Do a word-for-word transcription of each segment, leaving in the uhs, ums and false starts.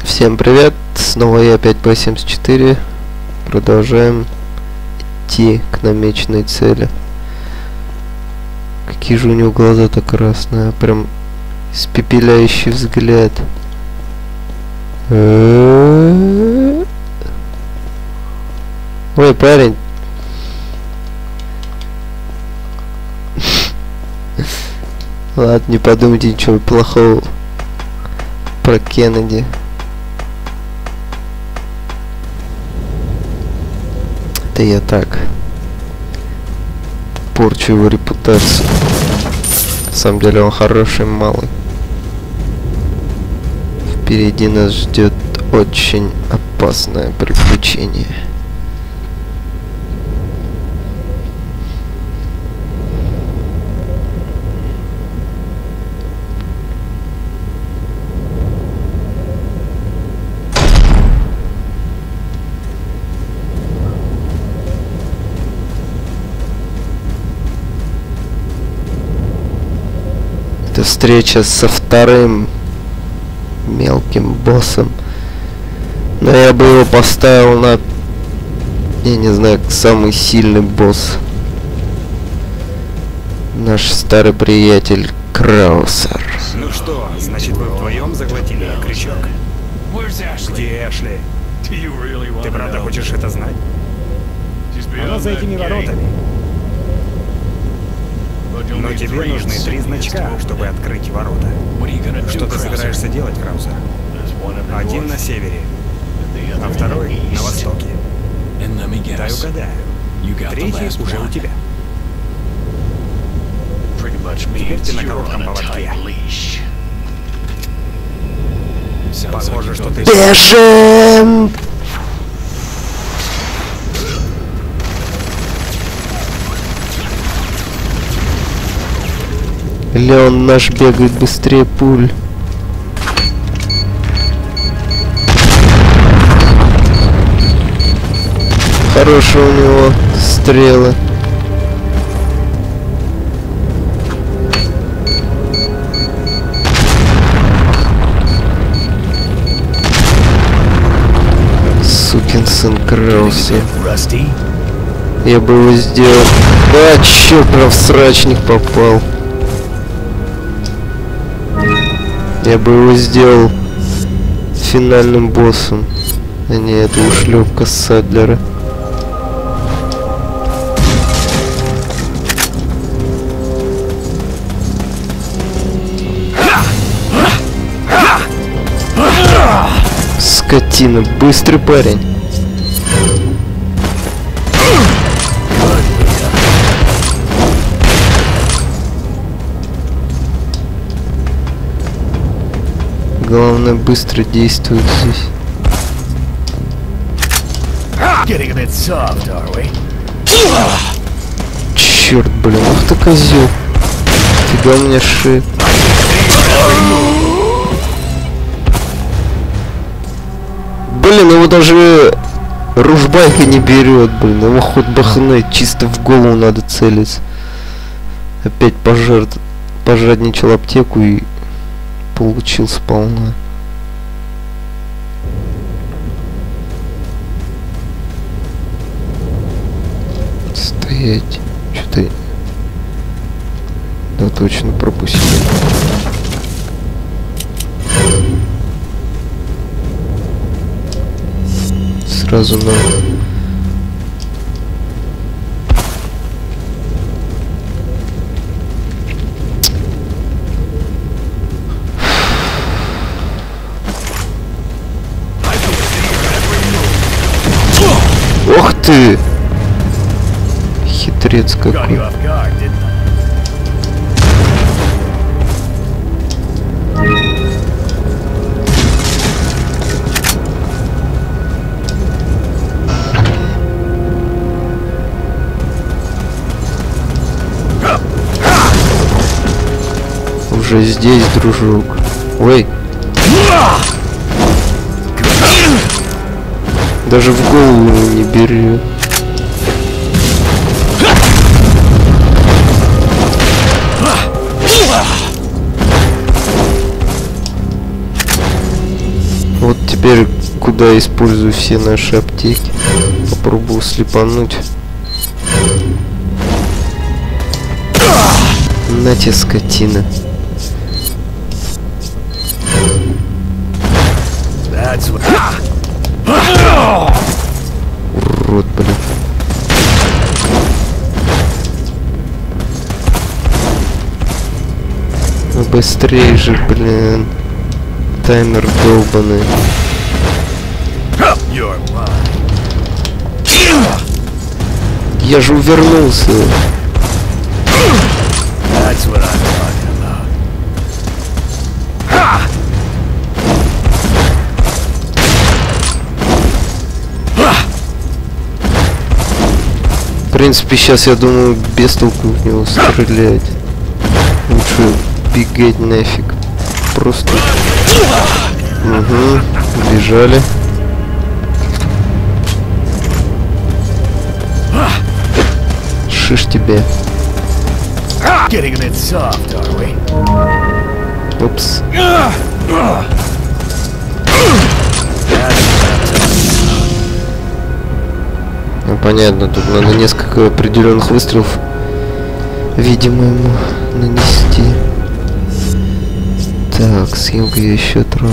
Всем привет, снова я опять П семьдесят четыре. Продолжаем идти к намеченной цели. Какие же у него глаза-то красные, прям испепеляющий взгляд. Ой, парень. Ладно, не подумайте ничего плохого про Кеннеди. Это я так порчу его репутацию. На самом деле он хороший малый. Впереди нас ждет очень опасное приключение. Это встреча со вторым мелким боссом. Но я бы его поставил на, я не знаю, самый сильный босс. Наш старый приятель Краусер. Ну что, значит вы вдвоем заглотили крючок? Где Эшли? Ты правда хочешь это знать? Она за этими воротами. Но тебе нужны три значка, чтобы открыть ворота. Что ты собираешься делать, Краусер? Один на севере, а второй на востоке. Дай угадаю. Третий уже у тебя. Теперь ты на коротком поводке. Похоже, что ты... Бежим! Леон наш бегает быстрее пуль. Хорошие у него стрелы. Сукин сын Краусер. Я бы его сделал. А, чё, прям в срачник попал. Я бы его сделал финальным боссом, а не эту ушлепка Садлера. Скотина, быстрый парень. Главное, быстро действует здесь. Черт, блин, ах ты козел. Фига мне шея. Блин, его даже ружбайка не берет, блин. Его хоть бахнуть, чисто в голову надо целиться. Опять пожар... пожадничал аптеку и получил сполна. Стоять. Что-то... Да, точно пропустил. Сразу на... Ох ты! Хитрец какой. Уже здесь, дружок. Ой. Даже в голову не берет. теперь куда использую все наши аптеки. Попробую слепануть. На тебе, скотина. Урод, блин. Ну быстрее же, блин. Таймер долбаный. Я же увернулся. В принципе, сейчас я думаю, без толку в него стрелять. Лучше бегать нафиг. Просто. Угу, бежали. Шиш тебе. Упс. Ну, понятно, тут надо несколько определенных выстрелов, видимо, ему нанести. Так, съел я еще траву.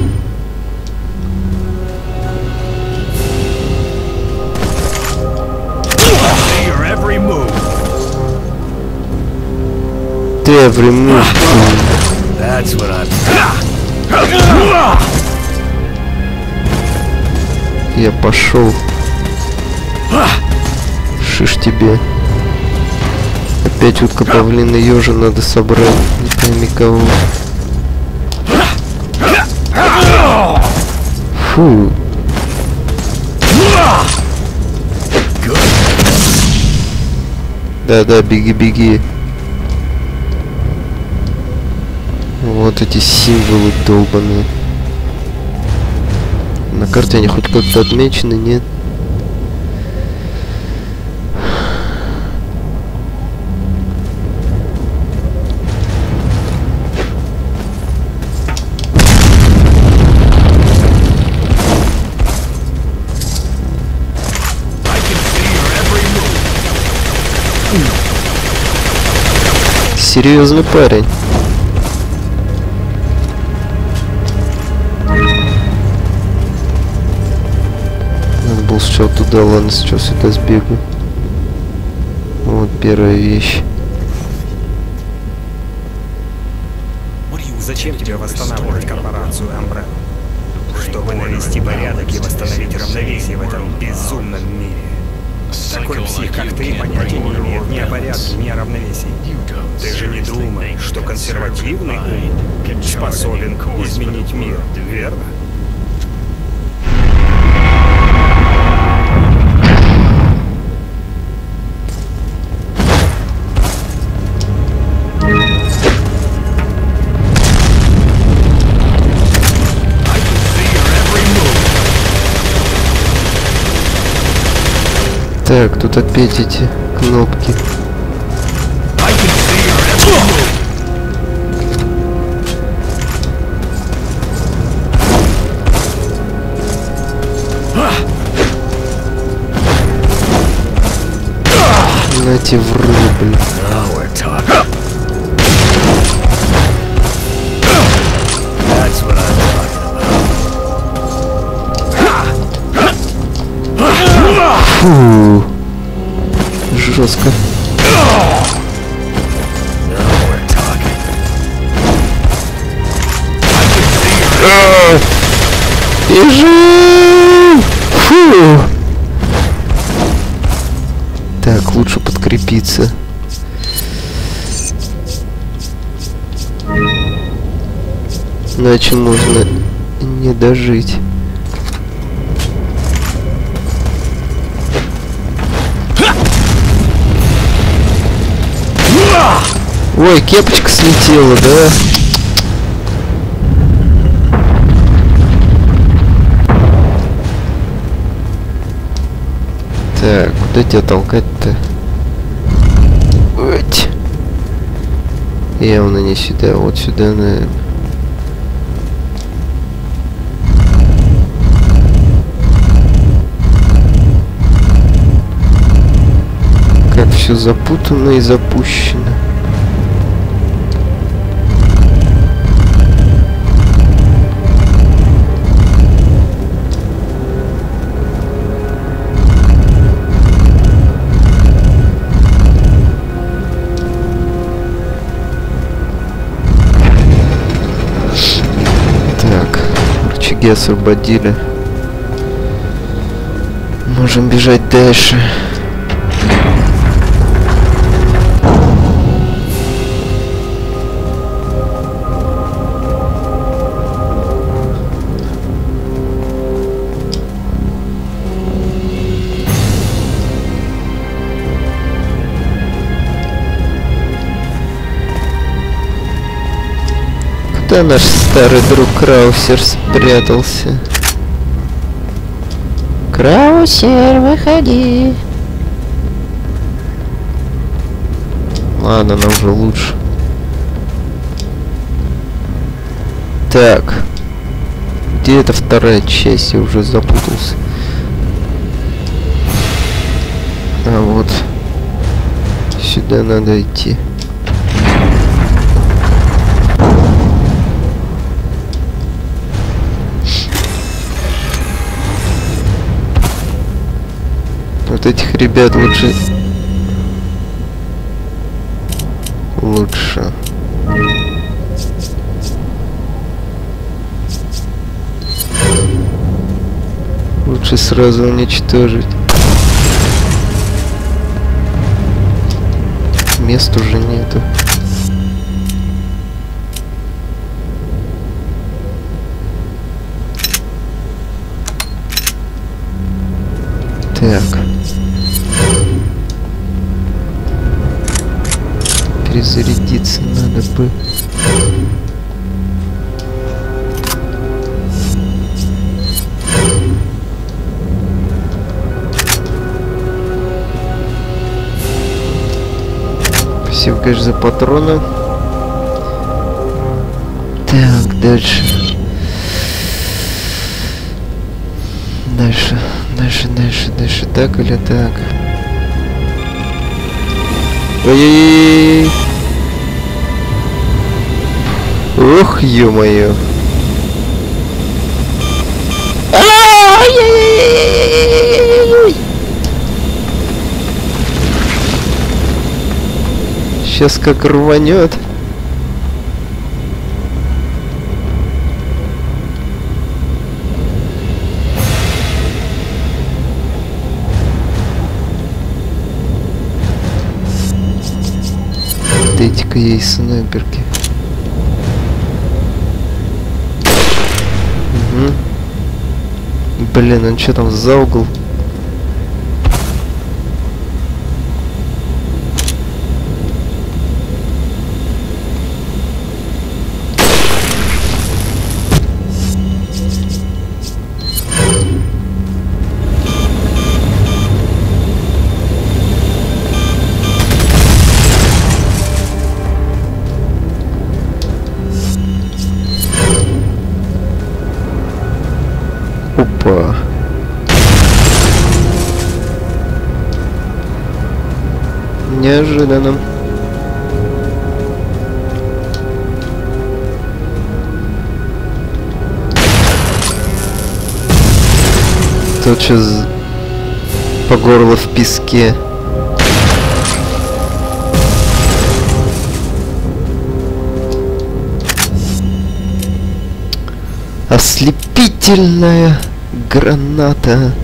Ты every move. Я пошел. Шиш тебе. Опять утка, павлина, ежа надо собрать. Не пойми кого. Фу. Да-да, беги, беги. Вот эти символы долбаные. На карте они хоть как-то отмечены, нет? Серьезный парень. Надо было сначала туда, ладно, сейчас сюда сбегу. Вот первая вещь. Зачем тебе восстанавливать корпорацию Umbrella? Чтобы навести порядок и восстановить равновесие в этом безумном мире. Такой псих, как ты, понятия не имеет ни о порядке, ни о равновесии. Ты же не думаешь, что консервативный ум способен изменить мир, верно? Так, тут опять эти кнопки. Нате в рубль. Фу, жестко. Бежи! Фу. Так, лучше подкрепиться. Иначе можно не дожить. Ой, кепочка слетела, да? Так, куда тебя толкать-то? Уть. Явно не сюда, вот сюда, наверное. все запутано и запущено. Так, рычаги освободили. Можем бежать дальше. Куда наш старый друг Краусер спрятался? Краусер, выходи. Ладно, нам уже лучше. Так. Где эта вторая часть? Я уже запутался. А вот. Сюда надо идти. Вот этих ребят лучше... Лучше. Лучше сразу уничтожить. Мест уже нету. Так. Перезарядиться надо бы. Спасибо, конечно, за патроны. Так, дальше. Дальше, дальше, дальше, дальше. Так или так? Ой-ой-ой. Ох, ё-моё. Сейчас как рванет. Дайте-ка ей снайперки. Угу. Блин, он что там за угол? Опа. Неожиданно. Тут сейчас по горло в песке. Ослепительная граната.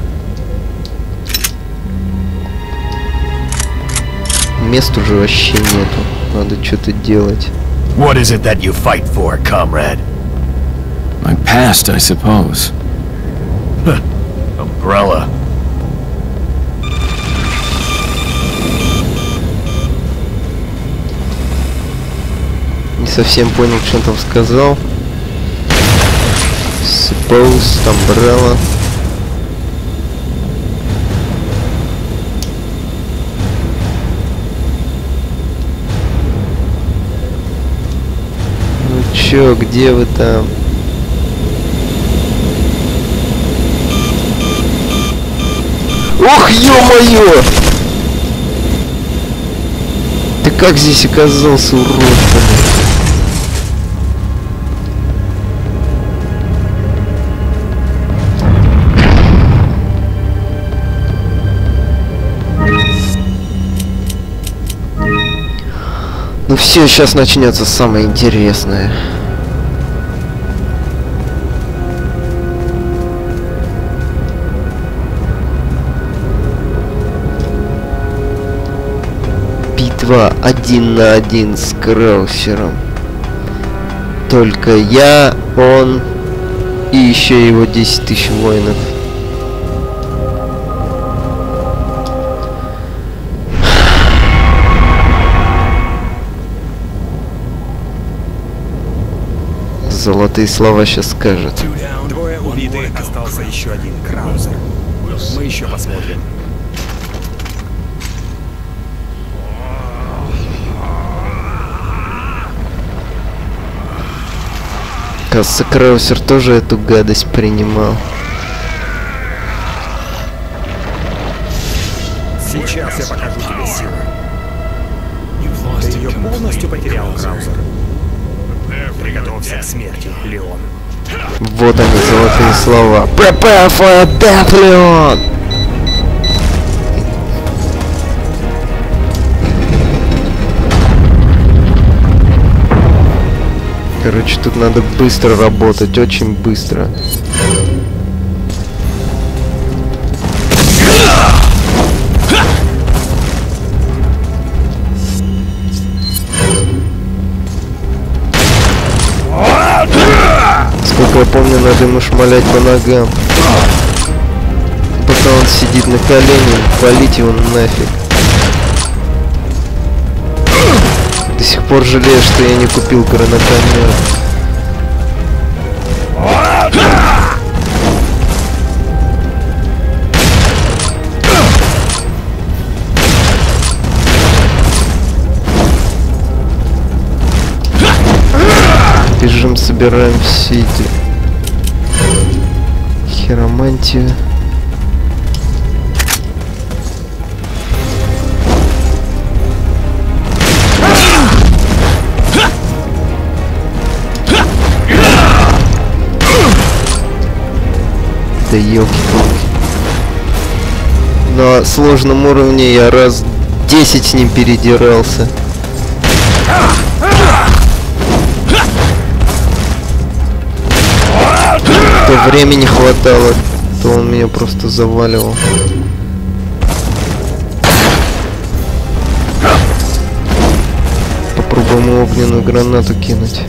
Мест уже вообще нету. Надо что-то делать. What is it that you fight for, comrade? My past, I suppose. Umbrella. Не совсем понял, что он там сказал. Suppose, umbrella. Ну чё, где вы там? Ох, ё-моё! как здесь оказался урод, блин? Ну все, сейчас начнется самое интересное. Битва один на один с Краусером. Только я, он и еще его десять тысяч воинов. Золотые слова сейчас скажет. Двое убиты, остался еще один Краузер. Мы еще посмотрим. Кажется, Краусер тоже эту гадость принимал. Сейчас я покажу тебе силу. Ты ее полностью потерял, Краузер. Приготовься к смерти, Леон. Вот они, золотые слова. Prepare for death, Леон! Короче, тут надо быстро работать, очень быстро. Сколько я помню, надо ему шмалять по ногам. Пока он сидит на колене, валить его нафиг. До сих пор жалею, что я не купил гранатомет. Бежим, собираем все эти хиромантию. Да ёлки-палки. На сложном уровне я раз десять с ним передирался. То времени хватало, то он меня просто заваливал. Попробуем огненную гранату кинуть.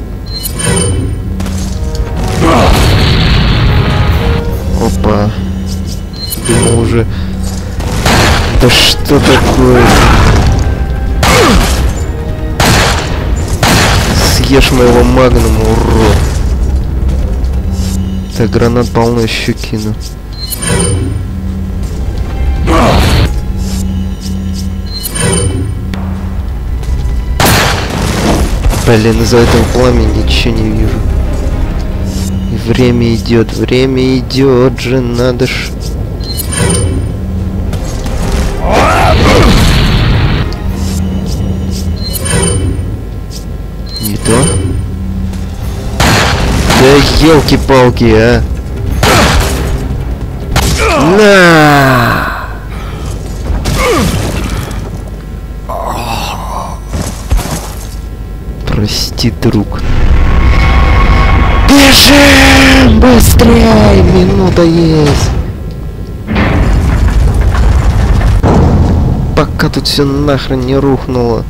Опа. Думал уже... Да что такое? Съешь моего магнума, урод. Так, гранат полно, еще кину. Блин, из-за этого пламени ничего не вижу. И время идет, время идет же, надо ж. Не то. Да елки-палки, а! На! Прости, друг. Бежим! Быстрее! Минута есть! Пока тут все нахрен не рухнуло.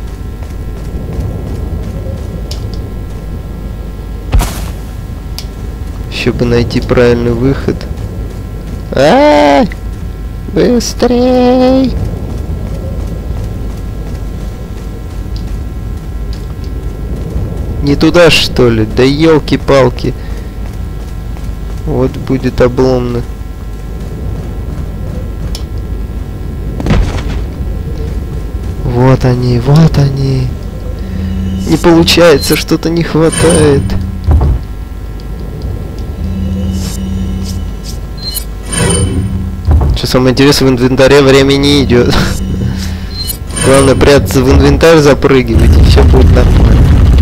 Еще бы найти правильный выход. А-а-а! Быстрей! Не туда, что ли? Да елки-палки. Вот будет обломно. Вот они, вот они. Не получается, что-то не хватает. Что самое интересное, в инвентаре время не идет. Главное прятаться в инвентарь, запрыгивать, и все будет нормально.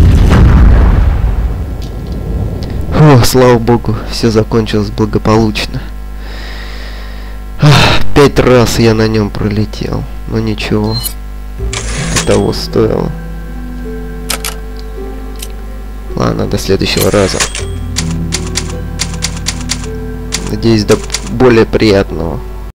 О, слава богу, все закончилось благополучно. Ах, пять раз я на нем пролетел, но ничего, того стоило. Ладно, до следующего раза. Надеюсь, до более приятного.